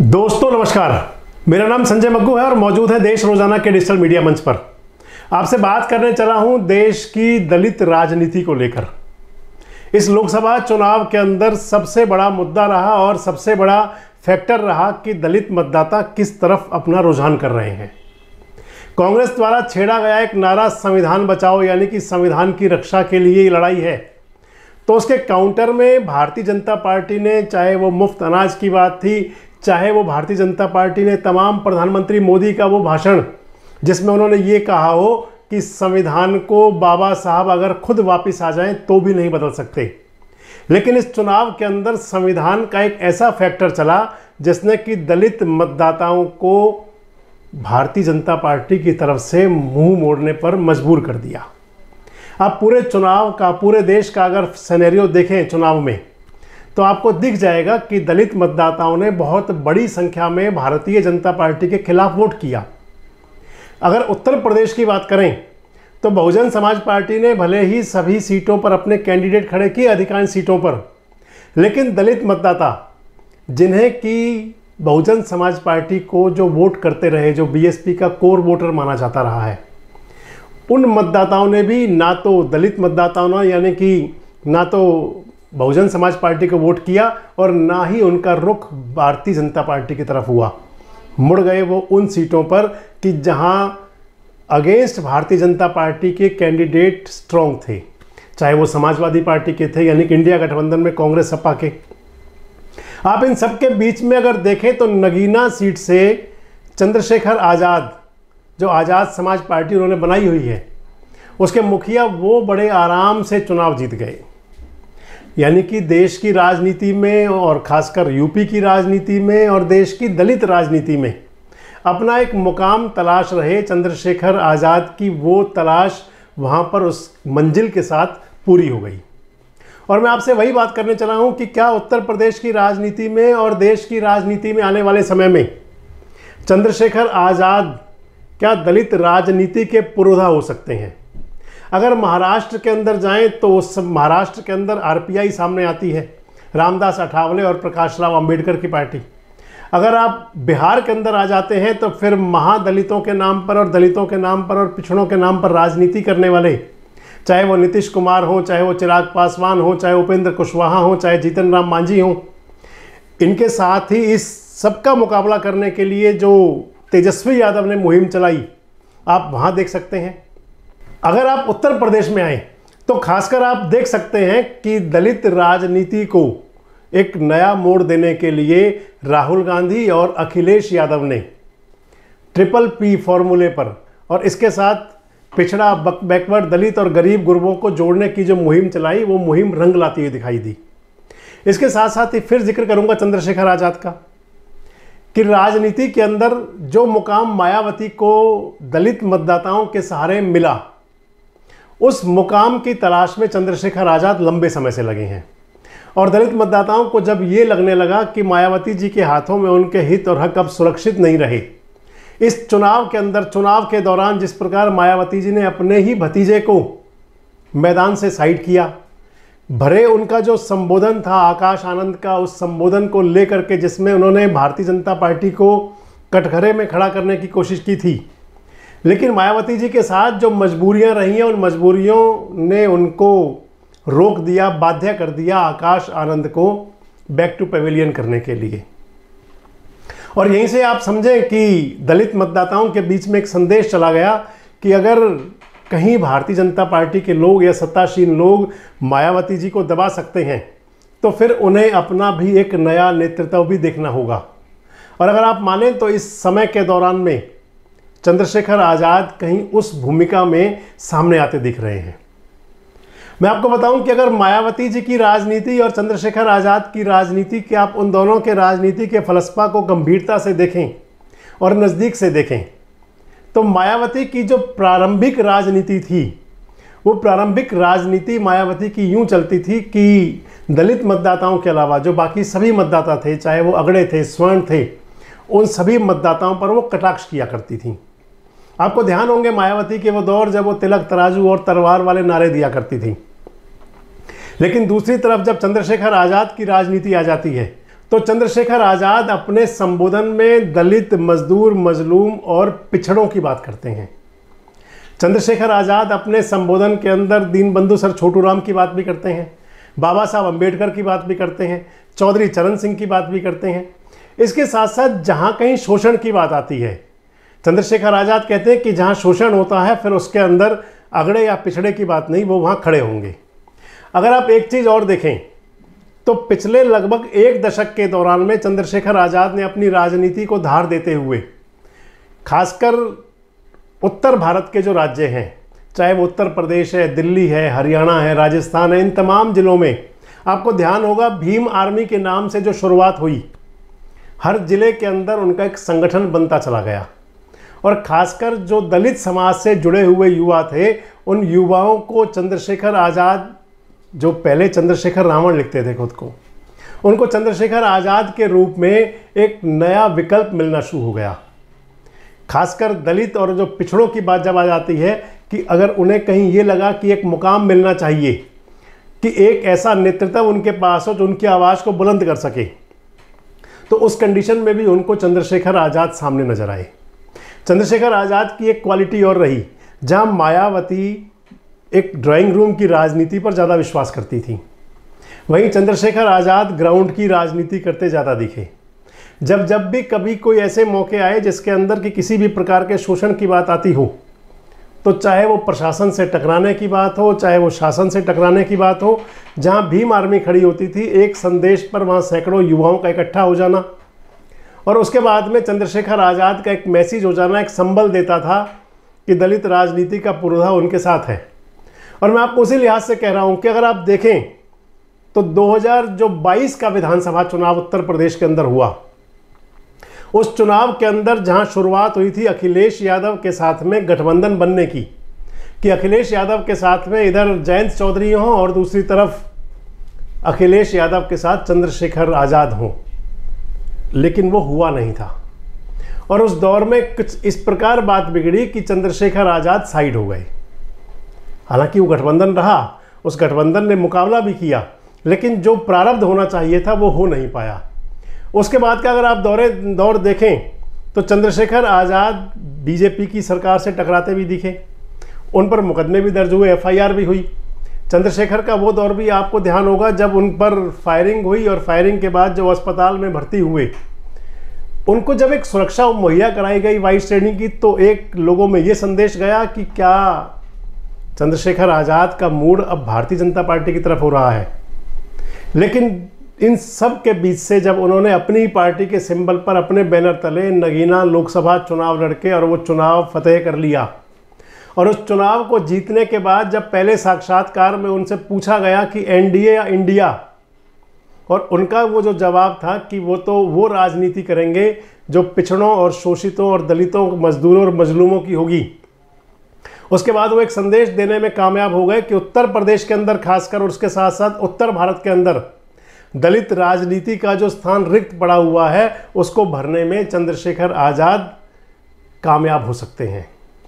दोस्तों नमस्कार, मेरा नाम संजय मग्गू है और मौजूद है देश रोजाना के डिजिटल मीडिया मंच पर। आपसे बात करने चला हूं देश की दलित राजनीति को लेकर। इस लोकसभा चुनाव के अंदर सबसे बड़ा मुद्दा रहा और सबसे बड़ा फैक्टर रहा कि दलित मतदाता किस तरफ अपना रुझान कर रहे हैं। कांग्रेस द्वारा छेड़ा गया एक नारा संविधान बचाओ, यानी कि संविधान की रक्षा के लिए ये लड़ाई है, तो उसके काउंटर में भारतीय जनता पार्टी ने, चाहे वो मुफ्त अनाज की बात थी, चाहे वो भारतीय जनता पार्टी ने तमाम प्रधानमंत्री मोदी का वो भाषण जिसमें उन्होंने ये कहा हो कि संविधान को बाबा साहब अगर खुद वापस आ जाएं तो भी नहीं बदल सकते, लेकिन इस चुनाव के अंदर संविधान का एक ऐसा फैक्टर चला जिसने कि दलित मतदाताओं को भारतीय जनता पार्टी की तरफ से मुंह मोड़ने पर मजबूर कर दिया। आप पूरे चुनाव का, पूरे देश का अगर सिनेरियो देखें चुनाव में, तो आपको दिख जाएगा कि दलित मतदाताओं ने बहुत बड़ी संख्या में भारतीय जनता पार्टी के खिलाफ वोट किया। अगर उत्तर प्रदेश की बात करें तो बहुजन समाज पार्टी ने भले ही सभी सीटों पर अपने कैंडिडेट खड़े किए, अधिकांश सीटों पर, लेकिन दलित मतदाता जिन्हें कि बहुजन समाज पार्टी को जो वोट करते रहे, जो बीएसपी का कोर वोटर माना जाता रहा है, उन मतदाताओं ने भी ना तो दलित मतदाताओं ने, यानी कि ना तो बहुजन समाज पार्टी को वोट किया और ना ही उनका रुख भारतीय जनता पार्टी की तरफ हुआ। मुड़ गए वो उन सीटों पर कि जहां अगेंस्ट भारतीय जनता पार्टी के कैंडिडेट स्ट्रॉन्ग थे, चाहे वो समाजवादी पार्टी के थे, यानी कि इंडिया गठबंधन में कांग्रेस सपा के। आप इन सब के बीच में अगर देखें तो नगीना सीट से चंद्रशेखर आज़ाद, जो आज़ाद समाज पार्टी उन्होंने बनाई हुई है, उसके मुखिया वो बड़े आराम से चुनाव जीत गए। यानी कि देश की राजनीति में और खासकर यूपी की राजनीति में और देश की दलित राजनीति में अपना एक मुकाम तलाश रहे चंद्रशेखर आज़ाद की, वो तलाश वहाँ पर उस मंजिल के साथ पूरी हो गई। और मैं आपसे वही बात करने चला हूँ कि क्या उत्तर प्रदेश की राजनीति में और देश की राजनीति में आने वाले समय में चंद्रशेखर आज़ाद क्या दलित राजनीति के पुरोधा हो सकते हैं। अगर महाराष्ट्र के अंदर जाएं तो उस महाराष्ट्र के अंदर आरपीआई सामने आती है, रामदास अठावले और प्रकाश राव अंबेडकर की पार्टी। अगर आप बिहार के अंदर आ जाते हैं तो फिर महादलितों के नाम पर और दलितों के नाम पर और पिछड़ों के नाम पर राजनीति करने वाले, चाहे वो नीतीश कुमार हो, चाहे वो चिराग पासवान हो, चाहे उपेंद्र कुशवाहा हो, चाहे जीतन राम मांझी हो, इनके साथ ही इस सबका मुकाबला करने के लिए जो तेजस्वी यादव ने मुहिम चलाई, आप वहाँ देख सकते हैं। अगर आप उत्तर प्रदेश में आए तो खासकर आप देख सकते हैं कि दलित राजनीति को एक नया मोड़ देने के लिए राहुल गांधी और अखिलेश यादव ने ट्रिपल पी फॉर्मूले पर और इसके साथ पिछड़ा, बैकवर्ड, दलित और गरीब गुरबों को जोड़ने की जो मुहिम चलाई, वो मुहिम रंग लाती हुई दिखाई दी। इसके साथ साथ ही फिर जिक्र करूंगा चंद्रशेखर आज़ाद का कि राजनीति के अंदर जो मुकाम मायावती को दलित मतदाताओं के सहारे मिला, उस मुकाम की तलाश में चंद्रशेखर आज़ाद लंबे समय से लगे हैं। और दलित मतदाताओं को जब ये लगने लगा कि मायावती जी के हाथों में उनके हित और हक अब सुरक्षित नहीं रहे, इस चुनाव के अंदर, चुनाव के दौरान जिस प्रकार मायावती जी ने अपने ही भतीजे को मैदान से साइड किया, भरे उनका जो संबोधन था आकाश आनंद का, उस संबोधन को लेकर के जिसमें उन्होंने भारतीय जनता पार्टी को कटघरे में खड़ा करने की कोशिश की थी, लेकिन मायावती जी के साथ जो मजबूरियां रही हैं, उन मजबूरियों ने उनको रोक दिया, बाध्य कर दिया आकाश आनंद को बैक टू पेविलियन करने के लिए। और यहीं से आप समझें कि दलित मतदाताओं के बीच में एक संदेश चला गया कि अगर कहीं भारतीय जनता पार्टी के लोग या सत्तासीन लोग मायावती जी को दबा सकते हैं तो फिर उन्हें अपना भी एक नया नेतृत्व भी देखना होगा। और अगर आप मानें तो इस समय के दौरान में चंद्रशेखर आज़ाद कहीं उस भूमिका में सामने आते दिख रहे हैं। मैं आपको बताऊं कि अगर मायावती जी की राजनीति और चंद्रशेखर आज़ाद की राजनीति के आप उन दोनों के राजनीति के फलसफा को गंभीरता से देखें और नज़दीक से देखें, तो मायावती की जो प्रारंभिक राजनीति थी, वो प्रारंभिक राजनीति मायावती की यूं चलती थी कि दलित मतदाताओं के अलावा जो बाकी सभी मतदाता थे, चाहे वो अगड़े थे, स्वर्ण थे, उन सभी मतदाताओं पर वो कटाक्ष किया करती थी। आपको ध्यान होंगे मायावती के वो दौर जब वो तिलक, तराजू और तलवार वाले नारे दिया करती थी। लेकिन दूसरी तरफ जब चंद्रशेखर आज़ाद की राजनीति आ जाती है तो चंद्रशेखर आज़ाद अपने संबोधन में दलित, मजदूर, मजलूम और पिछड़ों की बात करते हैं। चंद्रशेखर आज़ाद अपने संबोधन के अंदर दीनबंधु सर छोटू राम की बात भी करते हैं, बाबा साहब अम्बेडकर की बात भी करते हैं, चौधरी चरण सिंह की बात भी करते हैं। इसके साथ साथ जहाँ कहीं शोषण की बात आती है, चंद्रशेखर आज़ाद कहते हैं कि जहाँ शोषण होता है फिर उसके अंदर अगड़े या पिछड़े की बात नहीं, वो वहाँ खड़े होंगे। अगर आप एक चीज़ और देखें तो पिछले लगभग 1 दशक के दौरान में चंद्रशेखर आज़ाद ने अपनी राजनीति को धार देते हुए खासकर उत्तर भारत के जो राज्य हैं, चाहे वो उत्तर प्रदेश है, दिल्ली है, हरियाणा है, राजस्थान है, इन तमाम ज़िलों में आपको ध्यान होगा भीम आर्मी के नाम से जो शुरुआत हुई, हर ज़िले के अंदर उनका एक संगठन बनता चला गया। और ख़ासकर जो दलित समाज से जुड़े हुए युवा थे, उन युवाओं को चंद्रशेखर आज़ाद, जो पहले चंद्रशेखर रावण लिखते थे खुद को, उनको चंद्रशेखर आज़ाद के रूप में एक नया विकल्प मिलना शुरू हो गया। खासकर दलित और जो पिछड़ों की बात जब आ जाती है कि अगर उन्हें कहीं ये लगा कि एक मुकाम मिलना चाहिए, कि एक ऐसा नेतृत्व उनके पास हो जो उनकी आवाज़ को बुलंद कर सके, तो उस कंडीशन में भी उनको चंद्रशेखर आज़ाद सामने नजर आए। चंद्रशेखर आज़ाद की एक क्वालिटी और रही, जहाँ मायावती एक ड्राइंग रूम की राजनीति पर ज़्यादा विश्वास करती थी, वहीं चंद्रशेखर आज़ाद ग्राउंड की राजनीति करते ज़्यादा दिखे। जब भी कभी कोई ऐसे मौके आए जिसके अंदर कि किसी भी प्रकार के शोषण की बात आती हो, तो चाहे वो प्रशासन से टकराने की बात हो, चाहे वो शासन से टकराने की बात हो, जहाँ भीम आर्मी खड़ी होती थी, एक संदेश पर वहाँ सैकड़ों युवाओं का इकट्ठा हो जाना और उसके बाद में चंद्रशेखर आज़ाद का एक मैसेज हो जाना एक संबल देता था कि दलित राजनीति का पुरोधा उनके साथ है। और मैं आपको उसी लिहाज से कह रहा हूं कि अगर आप देखें तो 2022 का विधानसभा चुनाव उत्तर प्रदेश के अंदर हुआ, उस चुनाव के अंदर जहां शुरुआत हुई थी अखिलेश यादव के साथ में गठबंधन बनने की, कि अखिलेश यादव के साथ में इधर जयंत चौधरी हों और दूसरी तरफ अखिलेश यादव के साथ चंद्रशेखर आज़ाद हों, लेकिन वो हुआ नहीं था। और उस दौर में कुछ इस प्रकार बात बिगड़ी कि चंद्रशेखर आज़ाद साइड हो गए। हालांकि वो गठबंधन रहा, उस गठबंधन ने मुकाबला भी किया, लेकिन जो प्रारब्ध होना चाहिए था वो हो नहीं पाया। उसके बाद का अगर आप दौर देखें तो चंद्रशेखर आज़ाद बीजेपी की सरकार से टकराते भी दिखे, उन पर मुकदमे भी दर्ज हुए, FIR भी हुई। चंद्रशेखर का वो दौर भी आपको ध्यान होगा जब उन पर फायरिंग हुई और फायरिंग के बाद जो अस्पताल में भर्ती हुए, उनको जब एक सुरक्षा मुहैया कराई गई वाइस श्रेणी की, तो एक लोगों में ये संदेश गया कि क्या चंद्रशेखर आज़ाद का मूड अब भारतीय जनता पार्टी की तरफ हो रहा है। लेकिन इन सब के बीच से जब उन्होंने अपनी पार्टी के सिंबल पर अपने बैनर तले नगीना लोकसभा चुनाव लड़के और वो चुनाव फतेह कर लिया, और उस चुनाव को जीतने के बाद जब पहले साक्षात्कार में उनसे पूछा गया कि NDA या इंडिया, और उनका वो जो जवाब था कि वो तो वो राजनीति करेंगे जो पिछड़ों और शोषितों और दलितों, मजदूरों और मजलूमों की होगी। उसके बाद वो एक संदेश देने में कामयाब हो गए कि उत्तर प्रदेश के अंदर खासकर और उसके साथ साथ उत्तर भारत के अंदर दलित राजनीति का जो स्थान रिक्त पड़ा हुआ है, उसको भरने में चंद्रशेखर आज़ाद कामयाब हो सकते हैं।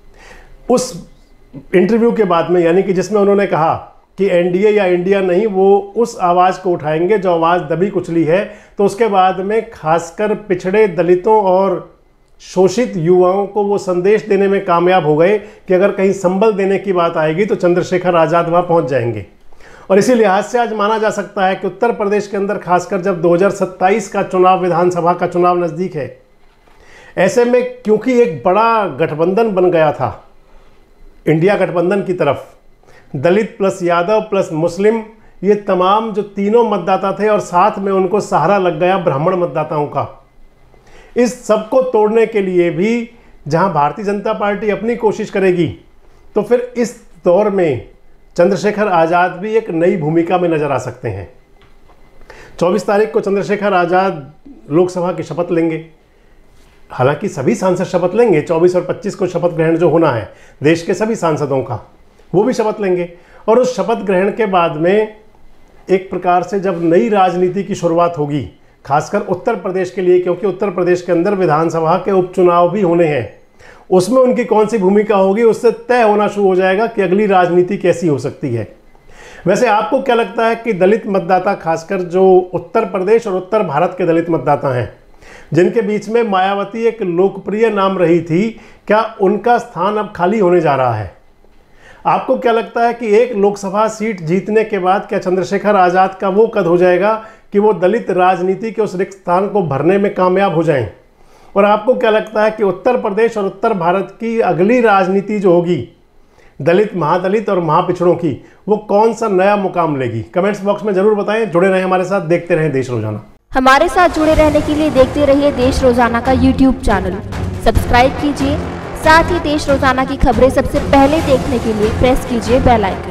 उस इंटरव्यू के बाद में, यानी कि जिसमें उन्होंने कहा कि NDA या इंडिया नहीं, वो उस आवाज़ को उठाएंगे जो आवाज़ दबी कुचली है, तो उसके बाद में खासकर पिछड़े दलितों और शोषित युवाओं को वो संदेश देने में कामयाब हो गए कि अगर कहीं संबल देने की बात आएगी तो चंद्रशेखर आज़ाद वहाँ पहुँच जाएंगे। और इसी लिहाज से आज माना जा सकता है कि उत्तर प्रदेश के अंदर खासकर जब 2027 का चुनाव, विधानसभा का चुनाव नज़दीक है, ऐसे में क्योंकि एक बड़ा गठबंधन बन गया था इंडिया गठबंधन की तरफ, Dalit plus Yadav plus Muslim, ये तमाम जो तीनों मतदाता थे और साथ में उनको सहारा लग गया ब्राह्मण मतदाताओं का, इस सब को तोड़ने के लिए भी जहां भारतीय जनता पार्टी अपनी कोशिश करेगी, तो फिर इस दौर में चंद्रशेखर आज़ाद भी एक नई भूमिका में नजर आ सकते हैं। 24 तारीख को चंद्रशेखर आज़ाद लोकसभा की शपथ लेंगे। हालांकि सभी सांसद शपथ लेंगे, 24 और 25 को शपथ ग्रहण जो होना है देश के सभी सांसदों का, वो भी शपथ लेंगे। और उस शपथ ग्रहण के बाद में एक प्रकार से जब नई राजनीति की शुरुआत होगी, खासकर उत्तर प्रदेश के लिए, क्योंकि उत्तर प्रदेश के अंदर विधानसभा के उपचुनाव भी होने हैं, उसमें उनकी कौन सी भूमिका होगी उससे तय होना शुरू हो जाएगा कि अगली राजनीति कैसी हो सकती है। वैसे आपको क्या लगता है कि दलित मतदाता, खासकर जो उत्तर प्रदेश और उत्तर भारत के दलित मतदाता हैं, जिनके बीच में मायावती एक लोकप्रिय नाम रही थी, क्या उनका स्थान अब खाली होने जा रहा है? आपको क्या लगता है कि एक लोकसभा सीट जीतने के बाद क्या चंद्रशेखर आज़ाद का वो कद हो जाएगा कि वो दलित राजनीति के उस रिक्त स्थान को भरने में कामयाब हो जाएं? और आपको क्या लगता है कि उत्तर प्रदेश और उत्तर भारत की अगली राजनीति जो होगी दलित, महादलित और महापिछड़ों की, वो कौन सा नया मुकाम लेगी? कमेंट्स बॉक्स में जरूर बताएं। जुड़े रहें हमारे साथ, देखते रहें देश रोजाना। हमारे साथ जुड़े रहने के लिए देखते रहिए देश रोजाना का YouTube चैनल सब्सक्राइब कीजिए। साथ ही देश रोजाना की खबरें सबसे पहले देखने के लिए प्रेस कीजिए बेल आइकन।